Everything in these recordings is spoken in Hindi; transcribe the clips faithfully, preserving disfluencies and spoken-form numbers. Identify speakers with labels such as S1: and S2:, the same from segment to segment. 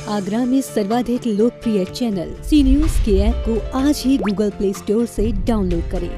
S1: आगरा में सर्वाधिक लोकप्रिय चैनल सी न्यूज के ऐप को आज ही गूगल प्ले स्टोर से डाउनलोड करें।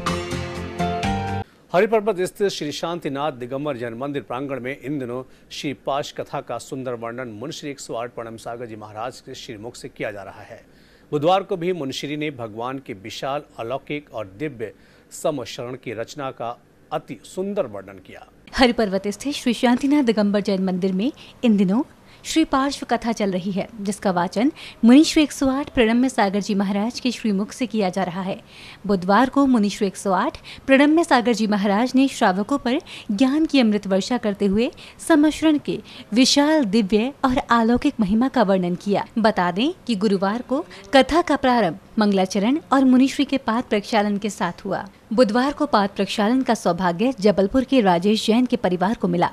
S2: हरिपर्वत स्थित श्री शांतिनाथ दिगंबर जैन मंदिर प्रांगण में इन दिनों श्री पाश कथा का सुंदर वर्णन मुनिश्री एक सौ आठ प्रणम सागर जी महाराज के श्रीमुख से किया जा रहा है। बुधवार को भी मुनिश्री ने भगवान के विशाल अलौकिक और दिव्य समशरण की रचना का अति सुंदर वर्णन किया।
S3: हरिपर्वत स्थित श्री शांतिनाथ दिगंबर जैन मंदिर में इन दिनों श्री पार्श्व कथा चल रही है, जिसका वाचन मुनिश्री एक सौ आठ प्रणम्य सागर जी महाराज के श्रीमुख से किया जा रहा है। बुधवार को मुनिश्री एक सौ आठ प्रणम्य सागर जी महाराज ने श्रावकों पर ज्ञान की अमृत वर्षा करते हुए समशरण के विशाल दिव्य और अलौकिक महिमा का वर्णन किया। बता दें कि गुरुवार को कथा का प्रारंभ मंगलाचरण और मुनिश्री के पाद प्रक्षालन के साथ हुआ। बुधवार को पाद प्रक्षालन का सौभाग्य जबलपुर के राजेश जैन के परिवार को मिला।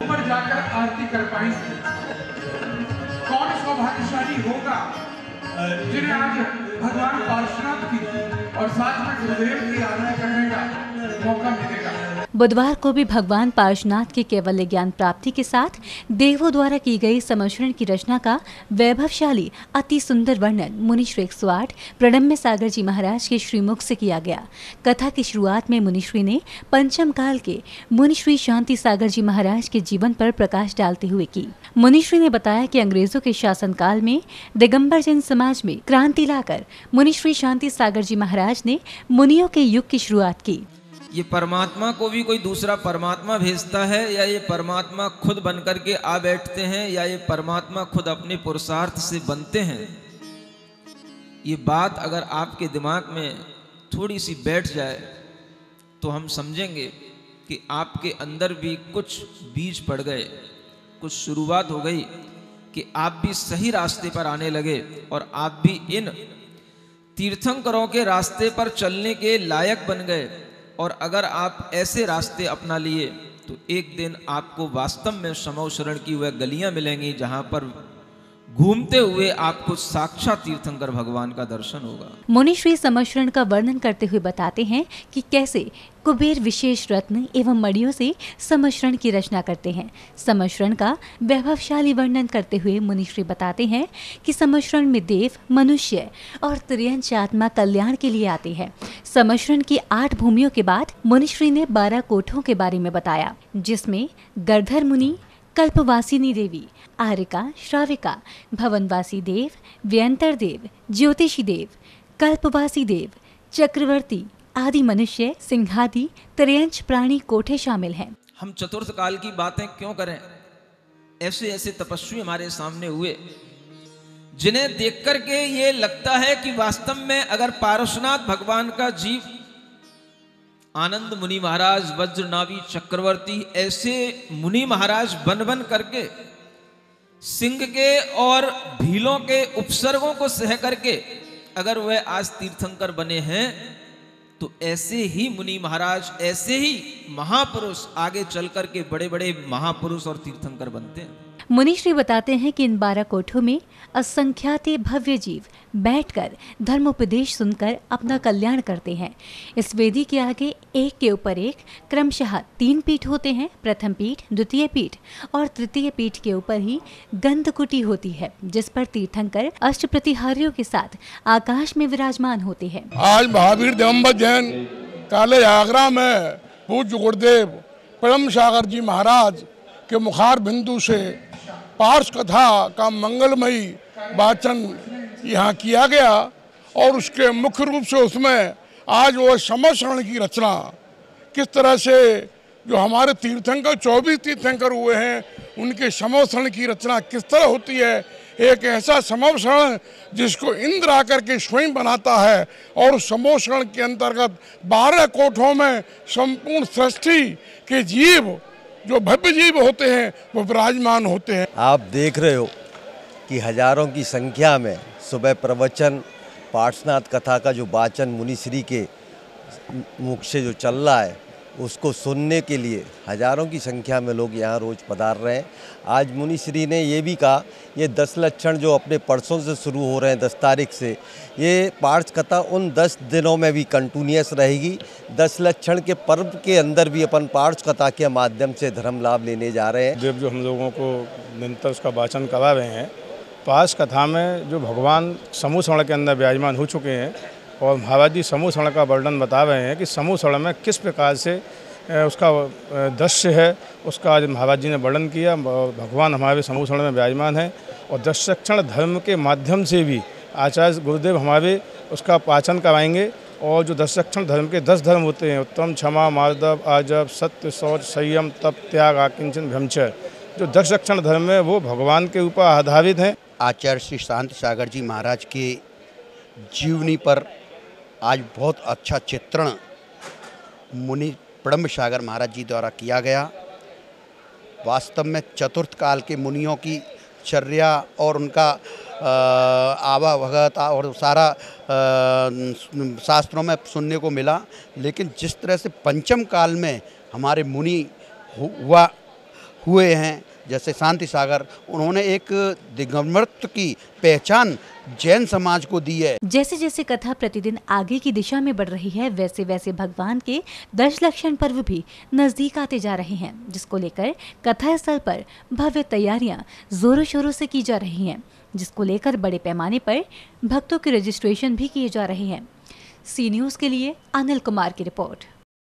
S4: कौन सौभाग्यशाली होगा जिन्हें आज भगवान पार्श्वनाथ की और साथ में गुरुदेव की आराधना करने का मौका मिलेगा।
S3: बुधवार को भी भगवान पार्श्वनाथ के कैवल्य ज्ञान प्राप्ति के साथ देवों द्वारा की गई समशरण की रचना का वैभवशाली अति सुंदर वर्णन मुनिश्री एक सौ आठ प्रणम्य सागर जी महाराज के श्रीमुख से किया गया। कथा की शुरुआत में मुनिश्री ने पंचम काल के मुनिश्री शांति सागर जी महाराज के जीवन पर प्रकाश डालते हुए की। मुनिश्री ने बताया कि अंग्रेजों के शासन काल में दिगंबर जैन समाज में क्रांति लाकर मुनिश्री शांति सागर जी महाराज ने मुनियों के युग की शुरुआत की।
S5: ये परमात्मा को भी कोई दूसरा परमात्मा भेजता है या ये परमात्मा खुद बन करके आ बैठते हैं या ये परमात्मा खुद अपने पुरुषार्थ से बनते हैं। ये बात अगर आपके दिमाग में थोड़ी सी बैठ जाए तो हम समझेंगे कि आपके अंदर भी कुछ बीज पड़ गए, कुछ शुरुआत हो गई कि आप भी सही रास्ते पर आने लगे और आप भी इन तीर्थंकरों के रास्ते पर चलने के लायक बन गए। और अगर आप ऐसे रास्ते अपना लिए तो एक दिन आपको वास्तव में समशरण की वह गलियां मिलेंगी जहां पर घूमते हुए आपको साक्षात तीर्थंकर भगवान का दर्शन होगा।
S3: मुनिश्री समशरण का वर्णन करते हुए बताते हैं कि कैसे कुबेर विशेष रत्न एवं मणियों से समशरण की रचना करते हैं। समशरण का वैभवशाली वर्णन करते हुए मुनिश्री बताते हैं कि समशरण में देव, मनुष्य और त्रियंच आत्मा कल्याण के लिए आते हैं। समशरण की आठ भूमियों के बाद मुनिश्री ने बारह कोठों के बारे में बताया, जिसमें गर्धर मुनि, कल्पवासिनी देवी, आरिका, श्राविका, भवनवासी देव, व्यंतर देव, ज्योतिषी देव, कल्पवासी देव, चक्रवर्ती आदि मनुष्य, सिंहादि त्रयंच प्राणी कोठे शामिल हैं।
S5: हम चतुर्थ काल की बातें क्यों करें? ऐसे ऐसे तपस्वी हमारे सामने हुए जिन्हें देख करके ये लगता है कि वास्तव में अगर पार्श्वनाथ भगवान का जीव आनंद मुनि महाराज, वज्रनाभी चक्रवर्ती, ऐसे मुनि महाराज बन बन करके सिंह के और भीलों के उपसर्गों को सह करके अगर वह आज तीर्थंकर बने हैं तो ऐसे ही मुनि महाराज, ऐसे ही महापुरुष आगे चल करके बड़े बड़े महापुरुष और तीर्थंकर बनते हैं।
S3: मुनिश्री बताते हैं कि इन बारह कोठों में असंख्यात भव्य जीव बैठकर धर्मोपदेश सुनकर अपना कल्याण करते हैं। इस वेदी के आगे एक के ऊपर एक क्रमशः तीन पीठ होते हैं। प्रथम पीठ, द्वितीय पीठ और तृतीय पीठ के ऊपर ही गंधकुटी होती है, जिस पर तीर्थंकर अष्ट प्रतिहारियों के साथ आकाश में विराजमान होते हैं।
S4: आज महावीर दिगंबर जैन कॉलेज आगरा में पूज्य गुरुदेव प्रणम्य सागर जी महाराज के मुखार बिंदु से पार्श कथा का मंगलमयी वाचन यहाँ किया गया और उसके मुख्य रूप से उसमें आज वो समशरण की रचना किस तरह से जो हमारे तीर्थंकर चौबीस तीर्थंकर हुए हैं उनके समशरण की रचना किस तरह होती है। एक ऐसा समशरण जिसको इंद्र आकर के स्वयं बनाता है और समशरण के अंतर्गत बारह कोठों में संपूर्ण सृष्टि के जीव जो भव्य जीव होते हैं वो विराजमान होते हैं।
S6: आप देख रहे हो कि हजारों की संख्या में सुबह प्रवचन पार्श्वनाथ कथा का जो वाचन मुनिश्री के मुख से जो चल रहा है उसको सुनने के लिए हजारों की संख्या में लोग यहाँ रोज पधार रहे हैं। आज मुनिश्री ने ये भी कहा ये दस लक्षण जो अपने परसों से शुरू हो रहे हैं दस तारीख से, ये पार्श कथा उन दस दिनों में भी कंटिन्यूस रहेगी। दस लक्षण के पर्व के अंदर भी अपन पार्श कथा के माध्यम से धर्म लाभ लेने जा रहे हैं।
S7: देव जो हम लोगों को निरंतर उसका वाचन करा रहे हैं पास कथा में जो भगवान समूह स्वर्ण के अंदर विराजमान हो चुके हैं और महाराज जी समूह स्वर्ण का वर्णन बता रहे हैं कि समूह स्वर्ण में किस प्रकार से उसका दृश्य है, उसका आज महाराज जी ने वर्णन किया। भगवान हमारे समूह स्वर्ण में विराजमान है और दशरक्षण धर्म के माध्यम से भी आचार्य गुरुदेव हमारे उसका पाचन कराएंगे। और जो दशरक्षण धर्म के दस धर्म होते हैं, उत्तम, क्षमा, मार्दव, आजब, सत्य, शौच, संयम, तप, त्याग, आकिंचन, ब्रह्मचर्य, जो दशरक्षण धर्म है वो भगवान के ऊपर आधारित हैं।
S8: आचार्य श्री शांति सागर जी महाराज के जीवनी पर आज बहुत अच्छा चित्रण मुनि ब्रह्म सागर महाराज जी द्वारा किया गया। वास्तव में चतुर्थ काल के मुनियों की चर्या और उनका आवा भगत और सारा शास्त्रों में सुनने को मिला, लेकिन जिस तरह से पंचम काल में हमारे मुनि हुआ हुए हैं, जैसे शांति सागर, उन्होंने एक दिगंबरत्व की पहचान जैन समाज को दी है।
S3: जैसे जैसे कथा प्रतिदिन आगे की दिशा में बढ़ रही है, वैसे वैसे भगवान के दश लक्षण पर्व भी नजदीक आते जा रहे हैं, जिसको लेकर कथा स्थल पर भव्य तैयारियां जोरों शोरों से की जा रही हैं, जिसको लेकर बड़े पैमाने पर भक्तों के रजिस्ट्रेशन भी किए जा रहे हैं। सी न्यूज़ के लिए अनिल कुमार की रिपोर्ट।